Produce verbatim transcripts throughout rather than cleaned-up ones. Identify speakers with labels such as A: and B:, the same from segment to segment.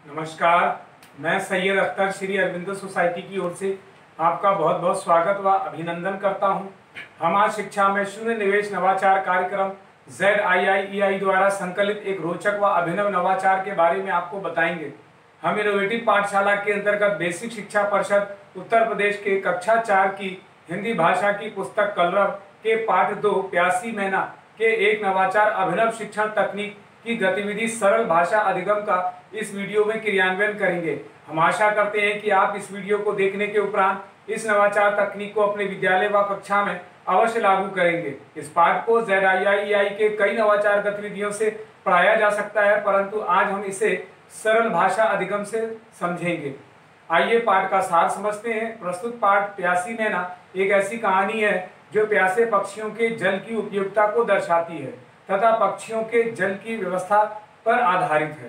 A: नमस्कार, मैं सैयद अख्तर श्री अरविंदो सोसाइटी की ओर से आपका बहुत बहुत स्वागत व अभिनंदन करता हूं। हम आज शिक्षा में शून्य निवेश नवाचार कार्यक्रम जेड आई आई ई आई द्वारा संकलित एक रोचक व अभिनव नवाचार के बारे में आपको बताएंगे। हम इनोवेटिव पाठशाला के अंतर्गत बेसिक शिक्षा परिषद उत्तर प्रदेश के कक्षा चार की हिंदी भाषा की पुस्तक कलरव के पाठ दो प्यासी मैना के एक नवाचार अभिनव शिक्षण तकनीक की गतिविधि सरल भाषा अधिगम का इस वीडियो में क्रियान्वयन करेंगे। हम आशा करते हैं कि आप इस वीडियो को देखने के उपरांत इस नवाचार तकनीक को अपने विद्यालय व कक्षा में अवश्य लागू करेंगे। इस पाठ को जेड आई आई ई आई के कई नवाचार गतिविधियों से पढ़ाया जा सकता है, परंतु आज हम इसे सरल भाषा अधिगम से समझेंगे। आइए पाठ का सार समझते हैं। प्रस्तुत पाठ प्यासी मैना एक ऐसी कहानी है जो प्यासे पक्षियों के जल की उपयोगिता को दर्शाती है तथा पक्षियों के जल की व्यवस्था पर आधारित है।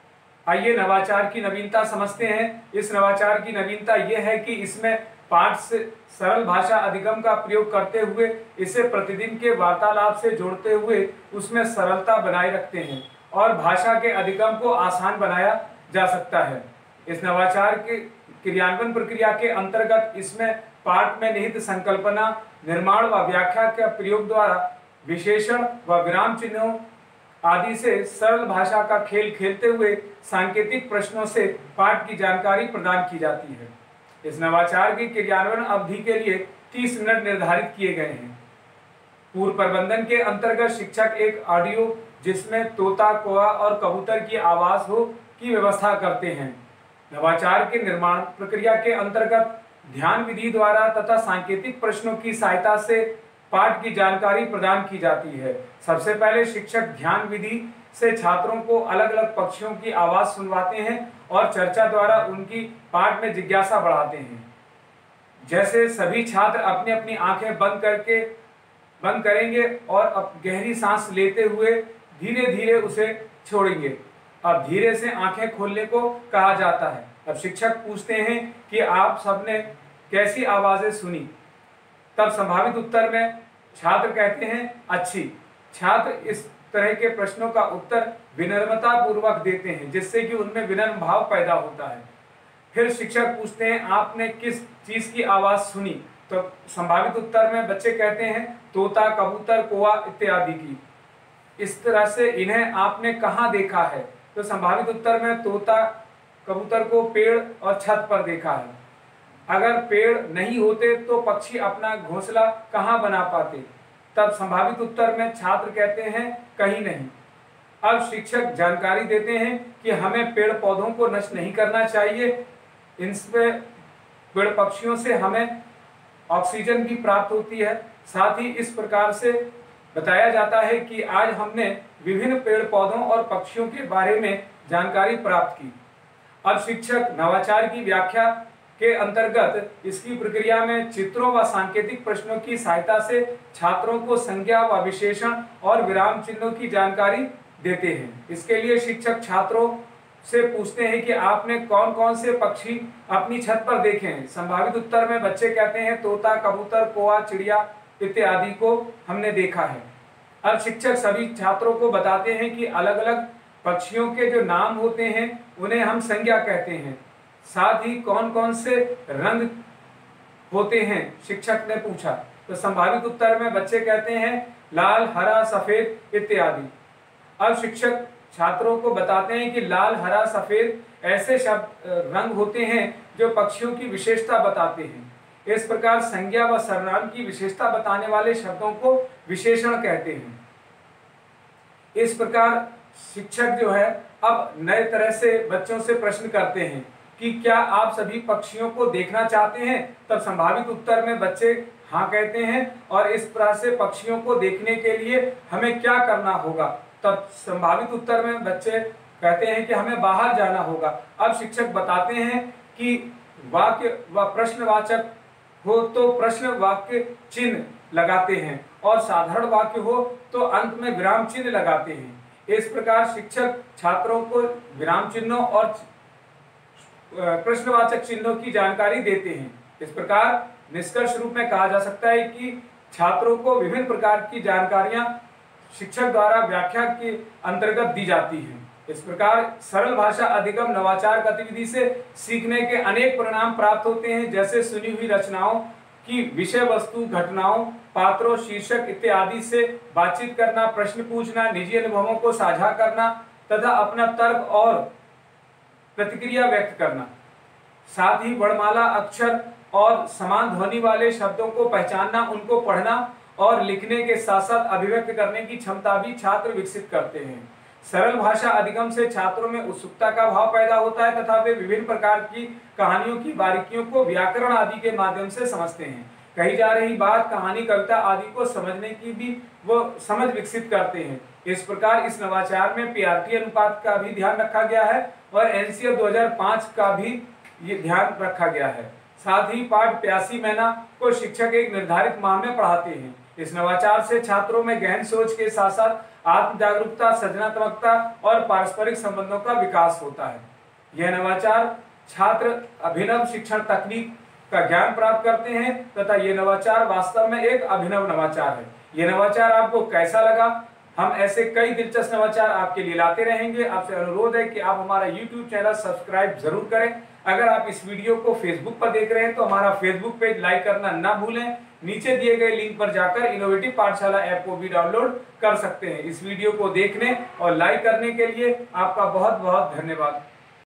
A: आइए नवाचार की नवीनता समझते हैं। इस नवाचार की नवीनता यह है कि इसमें पाठ से सरल भाषा अधिगम का प्रयोग करते हुए इसे प्रतिदिन के वार्तालाप से जोड़ते हुए उसमें सरलता बनाए रखते हैं और भाषा के अधिगम को आसान बनाया जा सकता है। इस नवाचार के क्रियान्वयन प्रक्रिया के अंतर्गत इसमें पाठ में निहित संकल्पना, निर्माण व व्याख्या के प्रयोग द्वारा विशेषण व विराम चिन्हों आदि से सरल भाषा का खेल खेलते हुए सांकेतिक प्रश्नों से पाठ की जानकारी प्रदान की जाती है। इस नवाचार की क्रियान्वयन अवधि के लिए तीस मिनट निर्धारित किए गए हैं। पूर्व प्रबंधन के अंतर्गत शिक्षक एक ऑडियो जिसमें तोता, कौवा और कबूतर की आवाज हो की व्यवस्था करते हैं। नवाचार के निर्माण प्रक्रिया के अंतर्गत ध्यान विधि द्वारा तथा सांकेतिक प्रश्नों की सहायता से पाठ की जानकारी प्रदान की जाती है। सबसे पहले शिक्षक ध्यान विधि से छात्रों को अलग अलग पक्षियों की आवाज सुनवाते हैं और चर्चा द्वारा उनकी पाठ में जिज्ञासा बढ़ाते हैं। जैसे सभी छात्र अपनी अपनी आंखें बंद करके बंद करेंगे और अब गहरी सांस लेते हुए धीरे धीरे उसे छोड़ेंगे। अब धीरे से आंखें खोलने को कहा जाता है। अब शिक्षक पूछते हैं कि आप सबने कैसी आवाजें सुनी। तब संभावित उत्तर में छात्र कहते हैं अच्छी। छात्र इस तरह के प्रश्नों का उत्तर विनम्रता पूर्वक देते हैं जिससे कि उनमें विनम्र भाव पैदा होता है। फिर शिक्षक पूछते हैं आपने किस चीज की आवाज सुनी। तो संभावित उत्तर में बच्चे कहते हैं तोता, कबूतर, कौवा इत्यादि की। इस तरह से इन्हें आपने कहाँ देखा है। तो संभावित उत्तर में तोता, कबूतर को पेड़ और छत पर देखा है। अगर पेड़ नहीं होते तो पक्षी अपना घोंसला कहाँ बना पाते। तब संभावित उत्तर में छात्र कहते हैं कहीं नहीं। अब शिक्षक जानकारी देते हैं कि हमें पेड़ पौधों को नष्ट नहीं करना चाहिए। इनसे पेड़ पक्षियों से हमें ऑक्सीजन भी प्राप्त होती है। साथ ही इस प्रकार से बताया जाता है कि आज हमने विभिन्न पेड़ पौधों और पक्षियों के बारे में जानकारी प्राप्त की। अब शिक्षक नवाचार की व्याख्या के अंतर्गत इसकी प्रक्रिया में चित्रों व सांकेतिक प्रश्नों की सहायता से छात्रों को संज्ञा व विशेषण और विराम चिन्हों की जानकारी देते हैं। इसके लिए शिक्षक छात्रों से पूछते हैं कि आपने कौन कौन से पक्षी अपनी छत पर देखे हैं। संभावित उत्तर में बच्चे कहते हैं तोता, कबूतर, कौवा, चिड़िया इत्यादि को हमने देखा है। अब शिक्षक सभी छात्रों को बताते हैं कि अलग अलग पक्षियों के जो नाम होते हैं उन्हें हम संज्ञा कहते हैं। साथ ही कौन कौन से रंग होते हैं शिक्षक ने पूछा। तो संभावित उत्तर में बच्चे कहते हैं लाल, हरा, सफेद इत्यादि। अब शिक्षक छात्रों को बताते हैं कि लाल, हरा, सफेद ऐसे शब्द रंग होते हैं जो पक्षियों की विशेषता बताते हैं। इस प्रकार संज्ञा व सर्वनाम की विशेषता बताने वाले शब्दों को विशेषण कहते हैं। इस प्रकार शिक्षक जो है अब नए तरह से बच्चों से प्रश्न करते हैं कि क्या आप सभी पक्षियों को देखना चाहते हैं। तब संभावित उत्तर में बच्चे हाँ कहते हैं और इस तरह से पक्षियों को देखने के लिए हमें क्या करना होगा। तब संभावित उत्तर में बच्चे कहते हैं कि हमें बाहर जाना होगा। अब शिक्षक बताते हैं कि वाक्य व प्रश्नवाचक हो तो प्रश्न वाक्य चिन्ह लगाते हैं और साधारण वाक्य हो तो अंत में विराम चिन्ह लगाते हैं। इस प्रकार शिक्षक छात्रों को विराम चिन्हों और प्रश्नवाचक चिन्हों की जानकारी देते हैं। इस प्रकार निष्कर्ष रूप में कहा जा सकता है कि छात्रों को विभिन्न प्रकार की जानकारियां शिक्षक द्वारा व्याख्या के अंतर्गत दी जाती हैं। इस प्रकार सरल भाषा अधिगम नवाचार गतिविधि से सीखने के अनेक परिणाम प्राप्त होते हैं, जैसे सुनी हुई रचनाओं की विषय वस्तु, घटनाओं, पात्रों, शीर्षक इत्यादि से बातचीत करना, प्रश्न पूछना, निजी अनुभवों को साझा करना तथा अपना तर्क और प्रतिक्रिया व्यक्त करना। साथ ही वर्णमाला, अक्षर और समान ध्वनि वाले शब्दों को पहचानना, उनको पढ़ना और लिखने के साथ साथ अभिव्यक्त करने की क्षमता भी छात्र विकसित करते हैं। सरल भाषा अधिगम से छात्रों में उत्सुकता का भाव पैदा होता है तथा वे विभिन्न प्रकार की कहानियों की बारीकियों को व्याकरण आदि के माध्यम से समझते हैं। कही जा रही बात, कहानी, कविता आदि को समझने की भी वो समझ विकसित करते हैं। इस प्रकार इस नवाचार में पीआरटी अनुपात का भी ध्यान रखा गया है और एनसीएफ दो हज़ार पाँच का भी ये ध्यान रखा गया है। साथ ही पाठ प्यासी महीना को शिक्षक एक निर्धारित माह में पढ़ाते हैं। इस नवाचार से छात्रों में गहन सोच के साथ साथ आत्म जागरूकता, सृजनात्मकता और पारस्परिक संबंधों का विकास होता है। यह नवाचार छात्र अभिनव शिक्षण तकनीक का ज्ञान प्राप्त करते हैं तथा ये नवाचार वास्तव में एक अभिनव नवाचार है। यह नवाचार आपको कैसा लगा? हम ऐसे कई दिलचस्प नवाचार आपके लिए लाते रहेंगे। आपसे अनुरोध है कि आप हमारा यूट्यूब चैनल सब्सक्राइब जरूर करें। अगर आप इस वीडियो को फेसबुक पर देख रहे हैं तो हमारा फेसबुक पेज लाइक करना ना भूलें। नीचे दिए गए लिंक पर जाकर इनोवेटिव पाठशाला ऐप को भी डाउनलोड कर सकते हैं। इस वीडियो को देखने और लाइक करने के लिए आपका बहुत बहुत धन्यवाद।